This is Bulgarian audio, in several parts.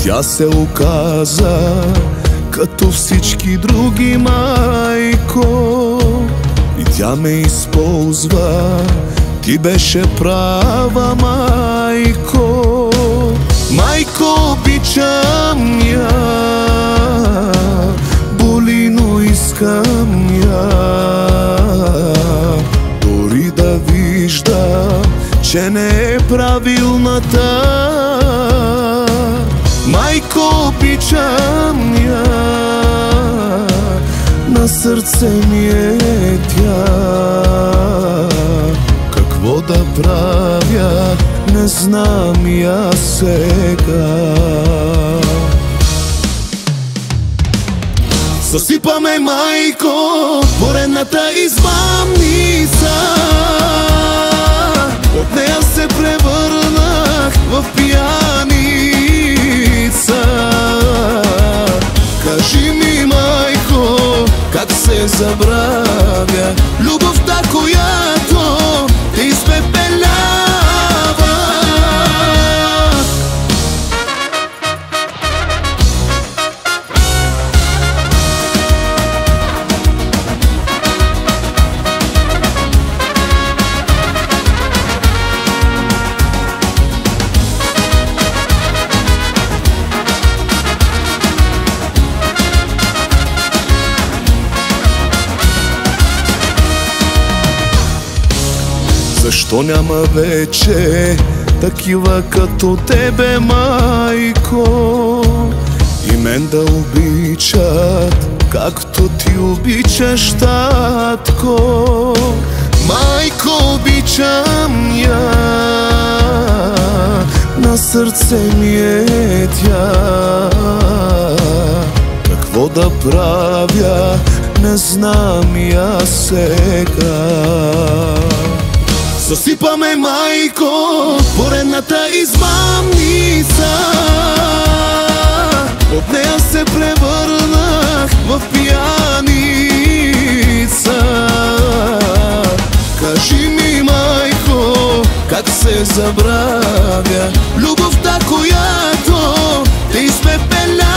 Тя се оказа като всички други, майко, и тя ме използва. Ти беше права, майко. Майко, обичам я, боли, но искам я. Дори да виждам, че не е правилната. Майко, обичам я, на сърце ми е тя. Какво да правя, не знам и аз сега. Съсипаме, майко, поредната измамница. От нея се превърнах в пияница. Кажи ми, майко, как се забравя любовта, която те изпепелява. Защо няма вече такива като тебе, майко, и мен да обичат, както ти обичаш, татко? Майко, обичам я, на сърце ми е тя. Какво да правя, не знам и аз сега. Съсипаме, майко, поредната измамница. От нея се превърнах в пияница. Кажи ми, майко, как се забравя любовта, която те изпепелява.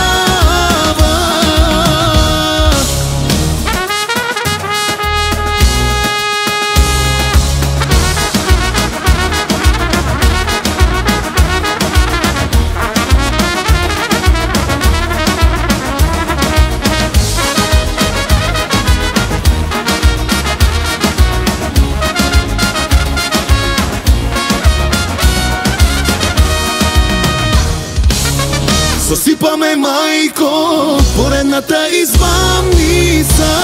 Съсипаме, майко, поредната измамница.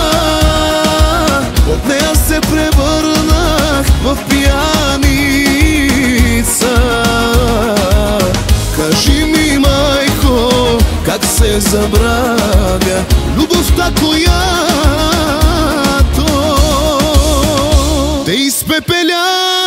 От нея се превърнах в пияница. Кажи ми, майко, как се забравя любовта, която те изпепеля.